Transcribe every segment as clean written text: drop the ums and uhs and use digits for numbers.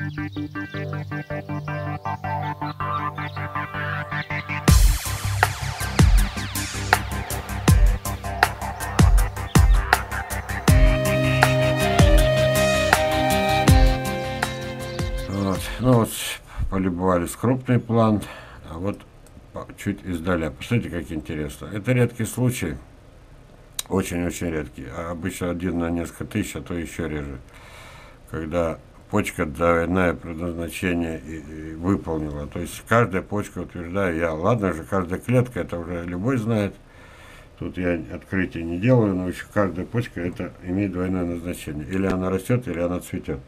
Вот. Ну вот, полюбовались крупный план, а вот чуть издаля. Посмотрите, как интересно. Это редкий случай, очень-очень редкий. А обычно один на несколько тысяч, а то еще реже. Когда почка двойное предназначение и выполнила. То есть каждая почка, утверждаю я, ладно же, каждая клетка, это уже любой знает. Тут я открытия не делаю, но еще каждая почка это имеет двойное назначение. Или она растет, или она цветет.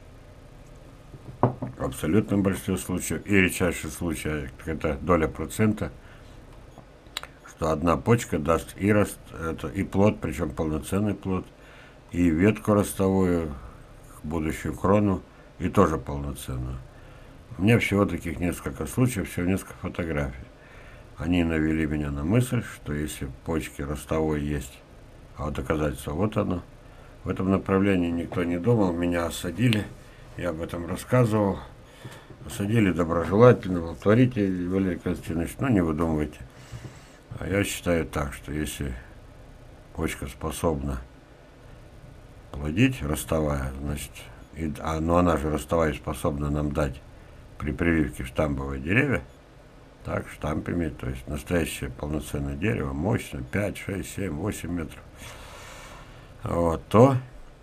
В абсолютном большинстве случаев и редчайших случаев это доля процента, что одна почка даст и рост, это и плод, причем полноценный плод, и ветку ростовую, будущую крону, и тоже полноценную. У меня всего таких несколько случаев, всего несколько фотографий. Они навели меня на мысль, что если почки ростовой есть, а вот доказательство вот оно, в этом направлении никто не думал, меня осадили. Я об этом рассказывал. Осадили доброжелательно, благотворите, Валерий Константинович, ну не выдумывайте. А я считаю так, что если почка способна плодить, ростовая, значит, но она же ростовая способна нам дать при прививке штамбовые деревья, так, штампами, то есть настоящее полноценное дерево, мощное, 5, 6, 7, 8 метров, вот, то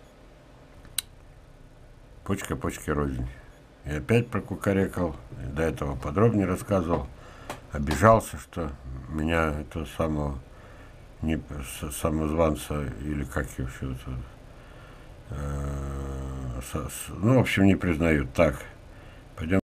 почка почки рознь. И опять прокукарекал, до этого подробнее рассказывал, обижался, что меня этого самого самозванца, или как его все-то, ну, в общем, не признают. Так, пойдем.